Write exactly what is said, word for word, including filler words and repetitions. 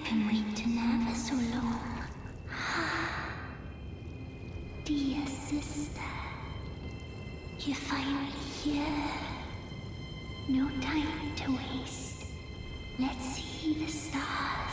been waiting ever so long. Dear sister, you're finally here. No time to waste. Let's see the stars.